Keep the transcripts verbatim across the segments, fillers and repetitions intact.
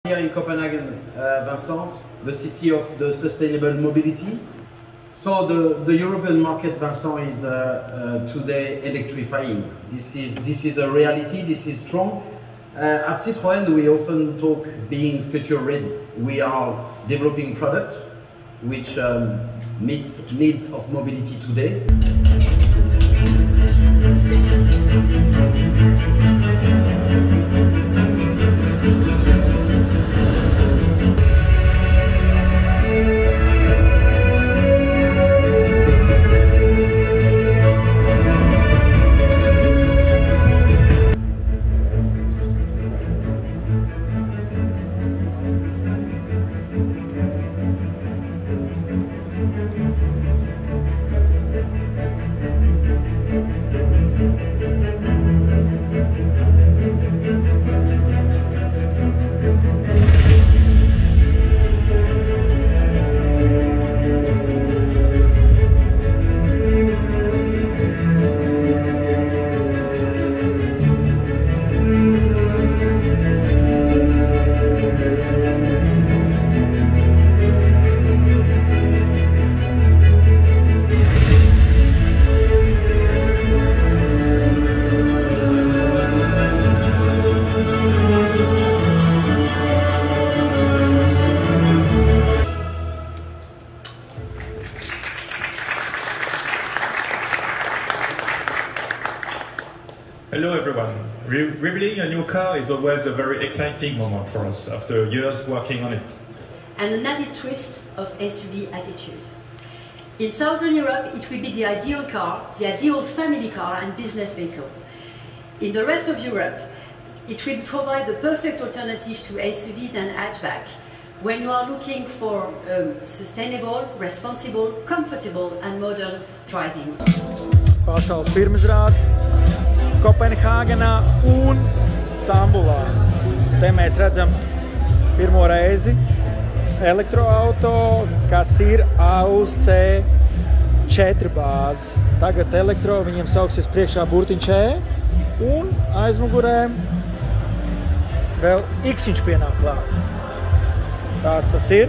Here in Copenhagen, uh, Vincent, the city of the sustainable mobility. So the, the European market, Vincent, is uh, uh, today electrifying. This is, this is a reality, this is strong. Uh, at Citroën, we often talk being future ready. We are developing products which um, meet needs of mobility today. Hello everyone. Re revealing a new car is always a very exciting moment for us after years working on it. And an added twist of S U V attitude. In Southern Europe, it will be the ideal car, the ideal family car and business vehicle. In the rest of Europe, it will provide the perfect alternative to S U Vs and hatchback when you are looking for um, sustainable, responsible, comfortable and modern driving. Pasaules pirmizrāde Kopenhāgenā un Stambulā. Te mēs redzam pirmo reizi elektroauto, kas ir A uz C četri bāzes. Tagad elektro viņiem sauksies priekšā burtiņš E un aizmugurē vēl X-iņš pienāk klāt. Tāds tas ir.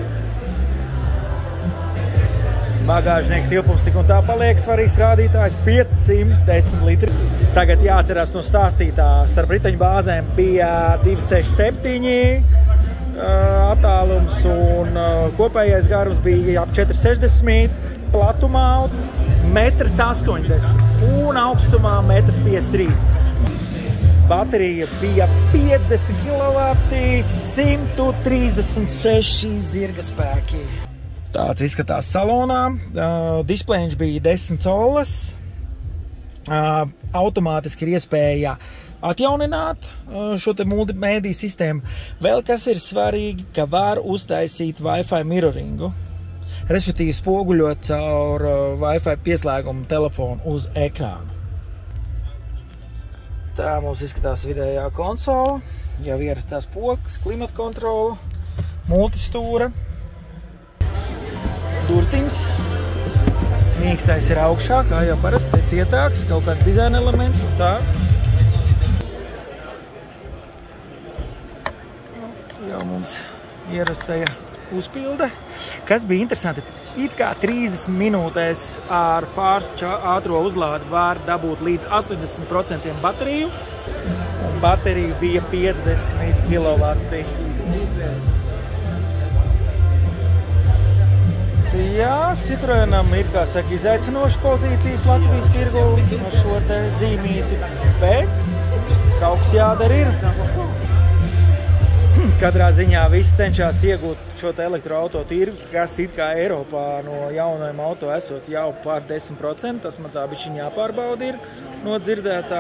Bagāžnieka tilpums tik un tā paliek svarīgs rādītājs pieci simt desmit litri. Tagad jāatcerās no stāstītā, starp riteņu bāzēm bija divi seši septiņi attālums un kopējais garums bija ap četri sešdesmit, platumā metrs astoņdesmit un augstumā metrs piecdesmit trīs. Baterija bija piecdesmit kilovati, simt trīsdesmit seši zirga spēki. Tāds izskatās salonā. Uh, Displejiņš bija desmit colas. Uh, automātiski ir iespēja atjaunināt uh, šo te multimēdiju sistēmu. Vēl kas ir svarīgi, ka var uztaisīt Wi-Fi mirroringu, respektīvi spoguļot caur uh, Wi-Fi pieslēgumu telefonu uz ekrānu. Tā mums izskatās vidējā konsola, jau ierastās pogas, klimata kontrola, multistūra. Durtiņas. Mīkstais ir augšā, kā jau parasti, te cietāks, kaut kāds dizaina elements un tā. Jau mums ierastajā uzpilde. Kas bija interesanti, it kā trīsdesmit minūtēs ar fāstu ātro uzlādi var dabūt līdz astoņdesmit procentiem bateriju. Un baterija bija piecdesmit kilovati. Jā, Citroenam ir, kā saka, izaicinošas pozīcijas Latvijas tirgu ar šo te zīmīti, bet kaut kas jādara ir. Katrā ziņā viss cenšas iegūt šo te elektroauto tirgu, kas it kā Eiropā no jaunajiem auto esot jau pār desmit procenti. Tas man tā bišķiņ jāpārbauda ir no dzirdētā.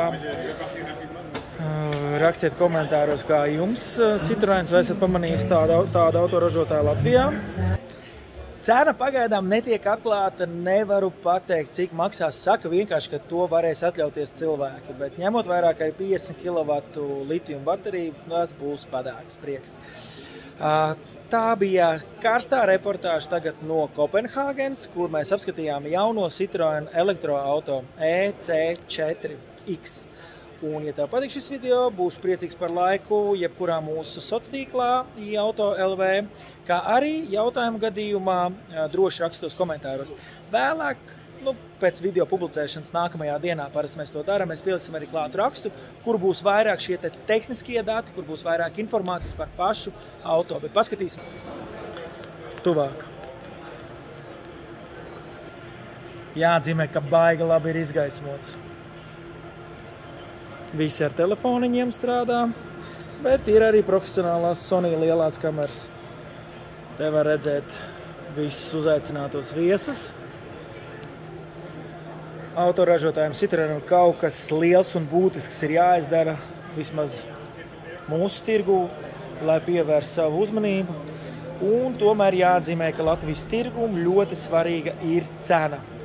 Rakstiet komentāros, kā jums Citroens, vai esat pamanījis tādu, tādu autoražotāju Latvijā. Cena pagaidām netiek atklāta, nevaru pateikt, cik maksās. Saka vienkārši, ka to varēs atļauties cilvēki, bet ņemot vairāk arī piecdesmit kilovatu litiju bateriju, tas būs padāks prieks. Tā bija karstā reportāža tagad no Kopenhāgenes, kur mēs apskatījām jauno Citroen elektroauto E C četri X. Un, ja tev patīk šis video, būšu priecīgs par laiku jebkurā mūsu sociālā tīklā, iauto punkt L V, kā arī jautājumu gadījumā droši rakstos komentāros. Vēlāk, nu, pēc video publicēšanas nākamajā dienā, parasti mēs to darām, mēs pieliksim arī klātu rakstu, kur būs vairāk šie te tehniskie dati, kur būs vairāk informācijas par pašu auto. Bet paskatīsim tuvāk. Jāatzīmē, ka baigi labi ir izgaismots. Visi ar telefoniņiem strādā, bet ir arī profesionālās Sony lielās kameras. Te var redzēt visus uzaicinātos viesus. Autoražotājiem Citroen kaut kas liels un būtisks ir jāizdara vismaz mūsu tirgu, lai pievērst savu uzmanību. Un tomēr jāatzīmē, ka Latvijas tirgum ļoti svarīga ir cena.